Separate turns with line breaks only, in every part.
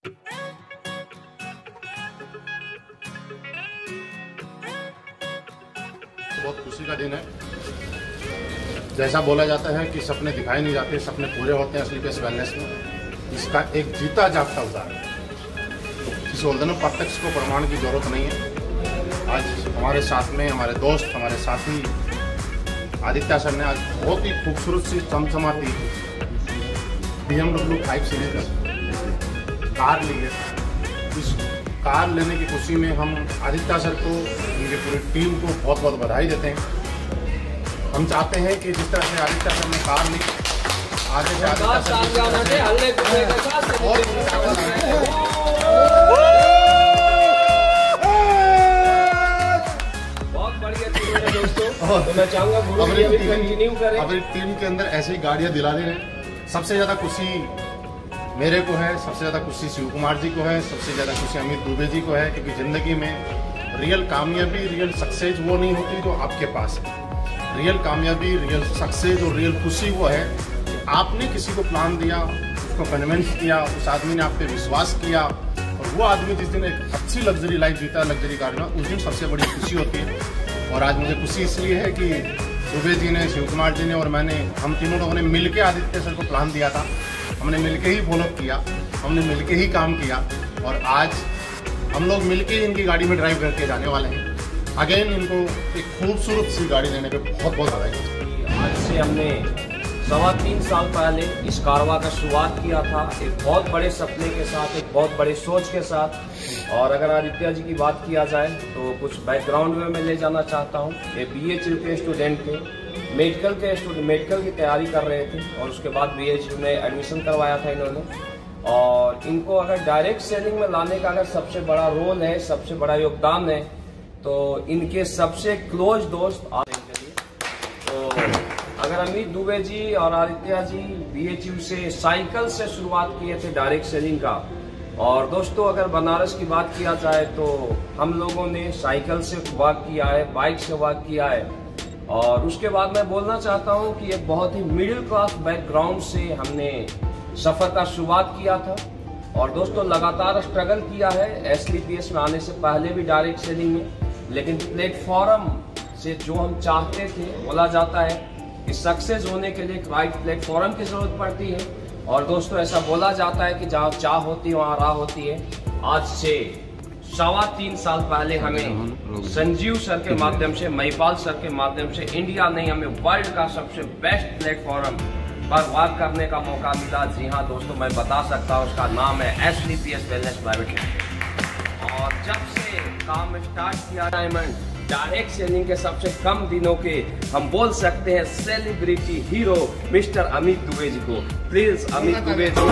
बहुत खुशी का दिन है। जैसा बोला जाता है कि सपने दिखाए नहीं जाते, सपने पूरे होते हैं स्लीपलेस वेलनेस में। इसका एक जीता जागता उदाहरण। किसी बोलते ना, प्रत्यक्ष को प्रमाण की जरूरत नहीं है। आज हमारे साथ में हमारे दोस्त, हमारे साथी आदित्य सर ने आज बहुत ही खूबसूरत सी चमचमाती BMW 5 सीरीज कार ली है। इस कार लेने की खुशी में हम आदित्य सर को, उनकी पूरी टीम को बहुत बहुत बधाई देते हैं। हम चाहते हैं कि जिस तरह से आदित्य सर ने कार ली, आगे से आदित्य सर
बहुत बढ़िया टीम है दोस्तों। तो मैं चाहूंगा कंटिन्यू करें।
अपनी टीम के अंदर ऐसी गाड़ियां दिला रहे हैं। सबसे ज्यादा खुशी मेरे को है, सबसे ज़्यादा खुशी शिव कुमार जी को है, सबसे ज़्यादा खुशी अमित दुबे जी को है। क्योंकि ज़िंदगी में रियल कामयाबी, रियल सक्सेस वो नहीं होती जो आपके पास है। रियल कामयाबी, रियल सक्सेस और रियल खुशी वो है कि आपने किसी को प्लान दिया, उसको कन्विंस किया, उस आदमी ने आप पे विश्वास किया और वो आदमी जिस दिन एक अच्छी लग्जरी लाइफ जीता, लग्जरी गाड़ी में, उस दिन सबसे बड़ी खुशी होती है। और आज मुझे खुशी इसलिए है कि दुबे जी ने, शिव कुमार जी ने और मैंने, हम तीनों लोगों ने मिल के आदित्य सर को प्लान दिया था। हमने मिलके ही फॉलो किया, हमने मिलके ही काम किया और आज हम लोग मिलके ही इनकी गाड़ी में ड्राइव करके जाने वाले हैं। अगेन इनको एक खूबसूरत सी गाड़ी देने पे बहुत बहुत बधाई।
आज से हमने 3.25 साल पहले इस कारवा का शुरुआत किया था, एक बहुत बड़े सपने के साथ, एक बहुत बड़े सोच के साथ। और अगर आदित्य जी की बात किया जाए तो कुछ बैकग्राउंड में मैं ले जाना चाहता हूँ। ये BHU के स्टूडेंट थे, मेडिकल की तैयारी कर रहे थे और उसके बाद BHU में एडमिशन करवाया था इन्होंने। और इनको अगर डायरेक्ट सेलिंग में लाने का अगर सबसे बड़ा रोल है, सबसे बड़ा योगदान है, तो इनके सबसे क्लोज दोस्त आप इनके लिए। तो अगर अमित दुबे जी और आदित्य जी BHU से साइकिल से शुरुआत किए थे डायरेक्ट सेलिंग का। और दोस्तों अगर बनारस की बात किया जाए तो हम लोगों ने साइकिल से वर्क किया है, बाइक से वर्क किया है। और उसके बाद मैं बोलना चाहता हूं कि एक बहुत ही मिडिल क्लास बैकग्राउंड से हमने सफर का शुरुआत किया था। और दोस्तों लगातार स्ट्रगल किया है SLPS में आने से पहले भी डायरेक्ट सेलिंग में। लेकिन प्लेटफॉर्म से जो हम चाहते थे, बोला जाता है कि सक्सेस होने के लिए एक राइट प्लेटफॉर्म की जरूरत पड़ती है। और दोस्तों ऐसा बोला जाता है कि जहाँ चाह होती है वहाँ राह होती है। आज से 3.25 साल पहले हमें संजीव सर के माध्यम से, महिपाल सर के माध्यम से इंडिया नहीं, हमें वर्ल्ड का सबसे बेस्ट प्लेटफॉर्म पर वर्क करने का मौका मिला। जी हाँ दोस्तों, मैं बता सकता हूँ, उसका नाम है SLPS वेलनेस प्राइवेट लिमिटेड। और जब से काम स्टार्ट किया डायरेक्ट सेलिंग के सबसे कम दिनों के हम बोल सकते हैं celebrity hero mister Amit Dubey ji को। प्लीज अमित दुबे जी।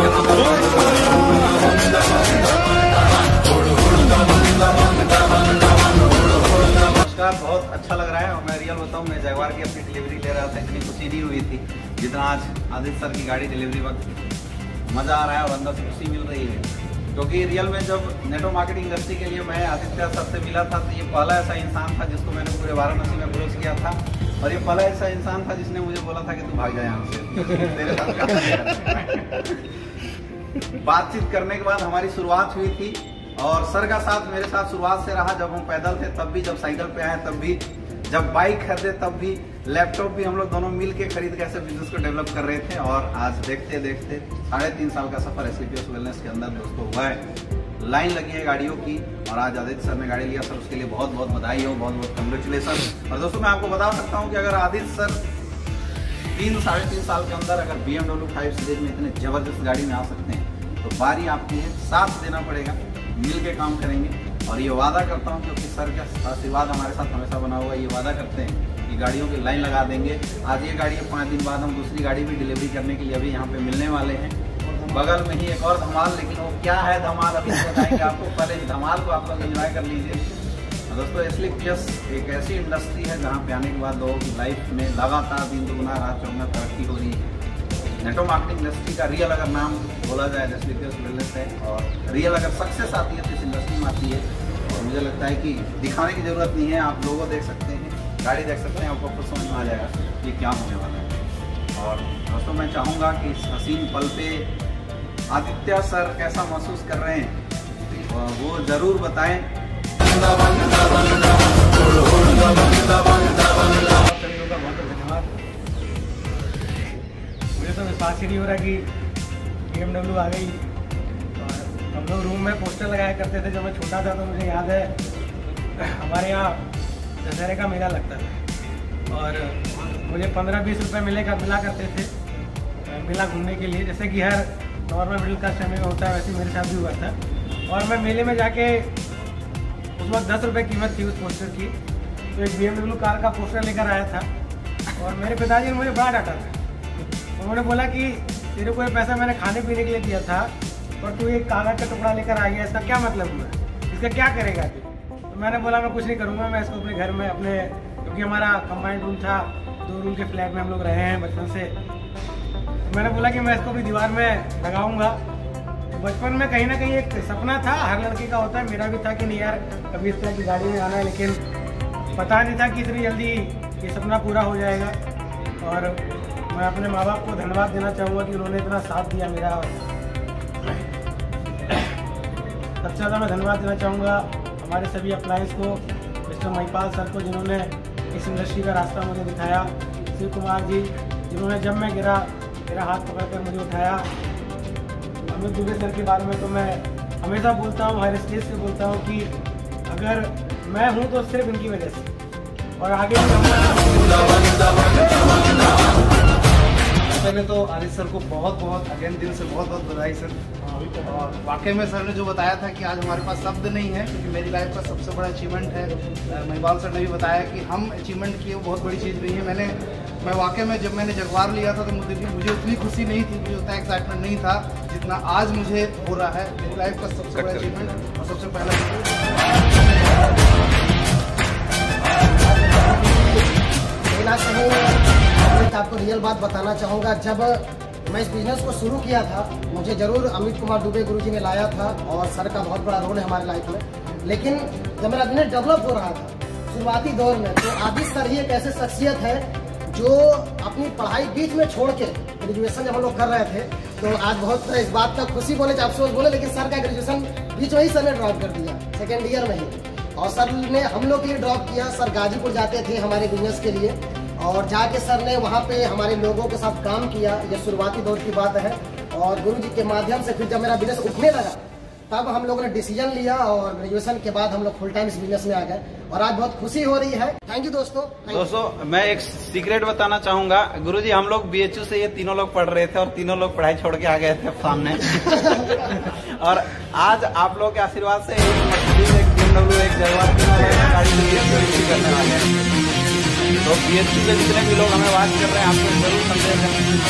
नमस्कार, बहुत अच्छा लग रहा है। और मैं रियल बताऊं, मैं जगवार की अपनी डिलीवरी ले रहा था, इतनी खुशी नहीं हुई थी जितना आज आदित्य सर की गाड़ी डिलीवरी वक्त मजा आ रहा है और अंदर से खुशी मिल रही है। क्योंकि रियल में जब नेटवर्क मार्केटिंग इंडस्ट्री के लिए मैं आदित्य सर से मिला था तो ये पहला ऐसा इंसान था जिसको मैंने पूरे वाराणसी में अप्रोच किया था। और ये पहला ऐसा इंसान था जिसने मुझे बोला था कि तू भाग जाए यहाँ से, तेरे साथ बातचीत करने के बाद हमारी शुरुआत हुई थी। और सर का साथ मेरे साथ शुरुआत से रहा, जब हम पैदल थे तब भी, जब साइकिल पे आए तब भी, जब बाइक खरीदे तब भी, लैपटॉप भी हम लोग दोनों मिल के खरीद के ऐसे बिजनेस को डेवलप कर रहे थे। और आज देखते देखते 3.5 साल का सफर SLPS वेलनेस के अंदर दोस्तों हुआ है। लाइन लगी है गाड़ियों की और आज आदित्य सर ने गाड़ी लिया। सर उसके लिए बहुत बहुत बधाई हो, बहुत बहुत कंग्रेचुलेसन। और दोस्तों मैं आपको बता सकता हूँ कि अगर आदित्य सर 3-3.5 साल के अंदर अगर BMW 5 सीरीज में इतने जबरदस्त गाड़ी में आ सकते हैं तो बारी आपकी है, साथ देना पड़ेगा, मिल के काम करेंगे। और ये वादा करता हूँ क्योंकि सर का आशीर्वाद हमारे साथ हमेशा बना हुआ है, ये वादा करते हैं कि गाड़ियों की लाइन लगा देंगे। आज ये गाड़ी 5 दिन बाद हम दूसरी गाड़ी भी डिलीवरी करने के लिए अभी यहाँ पे मिलने वाले हैं। बगल में ही एक और धमाल, लेकिन वो क्या है धमाल अभी बताएंगे आपको। पहले इस धमाल को आप लोग एंजॉय कर लीजिए। दोस्तों SLPS एक ऐसी इंडस्ट्री है जहाँ पे आने के बाद लोगों की लाइफ में लगातार दिन दुगुना रात चौगुना तरक्की हो रही है। नेटवर्क मार्केटिंग इंडस्ट्री का रियल अगर नाम बोला जाए SLPS वेलनेस है। और रियल अगर सक्सेस आती है तो इस इंडस्ट्री में आती है। और मुझे लगता है कि दिखाने की जरूरत नहीं है, आप लोगों देख सकते हैं, गाड़ी देख सकते हैं, आपको खुद समझ में आ जाएगा ये क्या होने वाला है। और दोस्तों मैं चाहूँगा कि इस हसीन पल पे आदित्य सर कैसा महसूस कर रहे हैं वो जरूर बताएं।
सभी लोगों का बहुत धन्यवाद। मुझे तो विश्वास ही नहीं हो रहा कि BMW आ गई। और हम लोग रूम में पोस्टर लगाया करते थे जब मैं छोटा था, तो मुझे याद है हमारे यहाँ दशहरे का मेला लगता था और मुझे 15-20 रुपये मिला करते थे मेला घूमने के लिए, जैसे कि हर नॉर्मल मिडिल क्लास फैमिली में होता है, वैसे मेरे साथ भी हुआ था। और मैं मेले में जाके, उस वक्त 10 रुपये कीमत थी उस पोस्टर की, तो एक BMW कार का पोस्टर लेकर आया था और मेरे पिताजी ने मुझे बड़ा डांटा था। उन्होंने बोला कि तेरे को ये पैसा मैंने खाने पीने के लिए दिया था और तू एक कागज का टुकड़ा लेकर आ गया, इसका क्या मतलब हुआ, इसका क्या करेगा तू? तो मैंने बोला मैं कुछ नहीं करूँगा, मैं इसको अपने घर में क्योंकि हमारा कंबाइंड रूम था, 2 रूम के फ्लैट में हम लोग रहे हैं बचपन से, तो मैंने बोला कि मैं इसको अपनी दीवार में लगाऊंगा। तो बचपन में कहीं ना कहीं एक सपना था, हर लड़के का होता है, मेरा भी था कि नहीं यार कभी इस तरह की गाड़ी में आना है, लेकिन पता नहीं था कि इतनी जल्दी ये सपना पूरा हो जाएगा। और मैं अपने माँ बाप को धन्यवाद देना चाहूँगा कि उन्होंने इतना साथ दिया मेरा। सबसे ज़्यादा मैं धन्यवाद देना चाहूँगा हमारे सभी अप्लायंस को, मिस्टर महिपाल सर को जिन्होंने इस इंडस्ट्री का रास्ता मुझे दिखाया, शिव कुमार जी जिन्होंने जब मैं गिरा मेरा हाथ पकड़कर मुझे उठाया, अमित दुबे सर के बारे में तो मैं हमेशा बोलता हूँ, हर स्टेज से बोलता हूँ कि अगर मैं हूँ तो सिर्फ इनकी वजह से, और आगे
पहले तो आदित्य सर को बहुत बहुत अगेन दिल से बहुत बहुत बधाई सर। और वाकई में सर ने जो बताया था कि आज हमारे पास शब्द नहीं है, क्योंकि मेरी लाइफ का सबसे बड़ा अचीवमेंट है। महिपाल सर ने भी बताया कि हम अचीवमेंट किए, वो बहुत बड़ी चीज़ नहीं है। मैं वाकई में जब मैंने जगवार लिया था तो मुझे उतनी खुशी नहीं थी, मुझे उतना एक्साइटमेंट नहीं था जितना आज मुझे हो रहा है। मेरी लाइफ का सबसे बड़ा अचीवमेंट और सबसे
पहला आपको रियल बात बताना चाहूँगा। जब मैं इस बिजनेस को शुरू किया था, मुझे जरूर अमित कुमार दुबे गुरुजी ने लाया था और सर का बहुत बड़ा रोल है हमारी लाइफ में। लेकिन जब मेरा बिजनेस डेवलप हो रहा था शुरुआती दौर में, तो आदित्य सर ही एक ऐसे शख्सियत है जो अपनी पढ़ाई बीच में छोड़ के, ग्रेजुएशन जब हम लोग कर रहे थे, तो आज बहुत इस बात का खुशी बोले चाहे अफसोस बोले, लेकिन सर का ग्रेजुएशन बीच में ही सर ने ड्रॉप कर दिया, सेकेंड ईयर में ही। और सर ने हम लोग के लिए ड्रॉप किया। सर गाजीपुर जाते थे हमारे बिजनेस के लिए, और जाके सर ने वहाँ पे हमारे लोगों के साथ काम किया। ये शुरुआती दौर की बात है। और गुरुजी के माध्यम से फिर जब मेरा बिजनेस उठने लगा, तब हम लोगों ने डिसीजन लिया और ग्रेजुएशन के बाद हम लोग फुल टाइम इस बिजनेस में आ गए और आज बहुत खुशी हो रही है। थैंक यू दोस्तों।
मैं एक सीक्रेट बताना चाहूंगा। गुरुजी हम लोग BHU से ये तीनों लोग पढ़ रहे थे और तीनों लोग पढ़ाई छोड़ के आ गए थे सामने और आज आप लोग के आशीर्वाद से एक मर्सिडीज, एक BMW, एक जगवार गाड़ी करने वाले हैं। तो BHU से जितने भी लोग हमें बात कर रहे हैं, आपको जरूर संदेश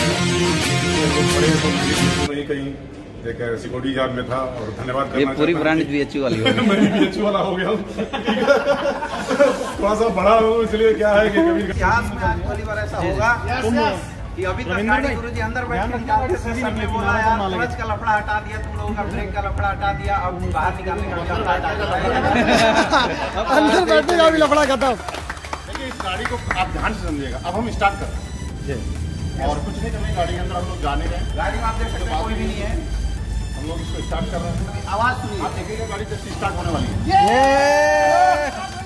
कहीं कहीं एक सिक्योरिटी गार्ड में था और धन्यवाद करना।
ये पूरी ब्रांड BHU वाली हो
मैं BHU वाला हो गया थोड़ा सा बड़ा हूँ, इसलिए क्या है कि कभी
इतिहास में आज पहली बार ऐसा होगा कि अभी तक गाड़ी गुरुजी अंदर बैठ के निकालते थे, सर ने बोला यार क्लच का लफड़ा हटा दिया, तुम लोगों का ब्रेक का लफड़ा हटा दिया, अब बाहर निकालने का लफड़ा हटा दिया,
अंदर बैठने का भी लफड़ा खत्म।
देखिए इस गाड़ी को आप ध्यान से समझिएगा। अब हम स्टार्ट कर और कुछ नहीं करने, गाड़ी के अंदर हम लोग जाने गए,
गाड़ी में आप देख सकते हैं कोई भी नहीं है,
हम लोग इसको स्टार्ट कर रहे हैं।
आवाज सुनिए,
आप देखिएगा गाड़ी जैसे स्टार्ट होने वाली है।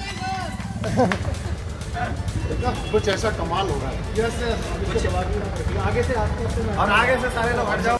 कुछ ऐसा कमाल हो रहा है।
आगे से आगे
और आगे से सारे लोग हट जाओ।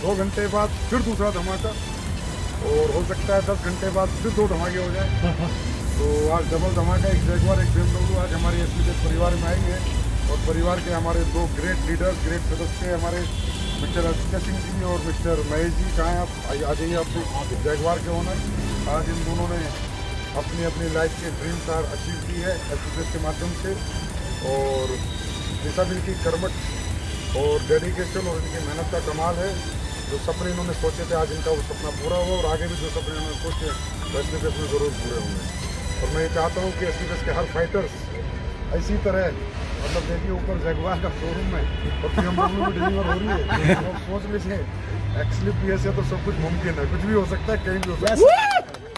2 घंटे बाद फिर दूसरा धमाका, और हो सकता है 10 घंटे बाद फिर 2 धमाके हो जाए। तो आज डबल धमाका, एक जगुआर एक BMW आज हमारे एसपीजेड परिवार में आएंगे, और परिवार के हमारे 2 ग्रेट लीडर्स, ग्रेट सदस्य हमारे मिस्टर आदित्य सिंह जी और मिस्टर महेश जी, कहाँ हैं आप? आ जाइए। आप जगुआर के ओनर, आज इन दोनों ने अपनी अपनी लाइफ के ड्रीम्स आर अचीव की है एसपीजेड के माध्यम से, और डिसेबिलिटी कर्मठ और डेडिकेशन और इनकी मेहनत का कमाल है। जो सपने इन्होंने सोचे थे आज इनका वो सपना पूरा हुआ, और आगे भी जो सपने इन्होंने सोचे तो एसपीजेड में ज़रूर पूरे होंगे। और मैं ये चाहता हूँ कि एसपीजेड के हर फाइटर्स इसी तरह, मतलब देखिए ऊपर जगुआर का शोरूम है और BMW में डिलीवर हो रही है, तो सोच लीजिए एक्चुअली पीएस है तो सब कुछ मुमकिन है, कुछ भी हो सकता है, कहीं भी हो सकता है।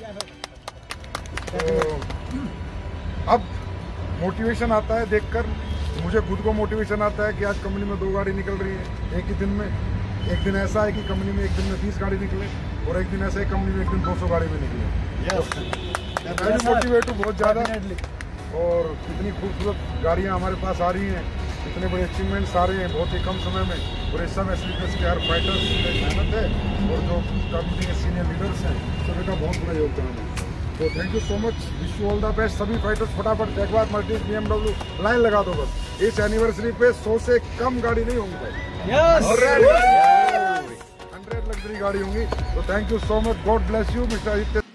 तो अब मोटिवेशन आता है देखकर, मुझे खुद को मोटिवेशन आता है कि आज कंपनी में 2 गाड़ी निकल रही है एक ही दिन में। एक दिन ऐसा है कि कंपनी में एक दिन में 20 गाड़ी निकले, और एक दिन ऐसा है कंपनी में एक दिन 200 गाड़ी भी निकले। मैं भी मोटिवेट हूँ बहुत ज़्यादा, और इतनी खूबसूरत गाड़ियाँ हमारे पास आ रही हैं, इतने बड़े अचीवमेंट्स आ रहे हैं बहुत ही कम समय में, और इस समय एसपीजेड के हर फाइटर्स की मेहनत है, और जो कंपनी के सीनियर लीडर्स हैं सभी का बहुत बड़ा योगदान है। तो thank you so much, wish you all the best. सभी फाइटर्स फटाफट जगुआर मर्सिडीज BMW लाइन लगा दो बस। इस एनिवर्सरी पे 100 से कम गाड़ी नहीं होंगी भाई, 100 लग्जरी गाड़ी होंगी। तो thank you so much, God bless you mister Aditya.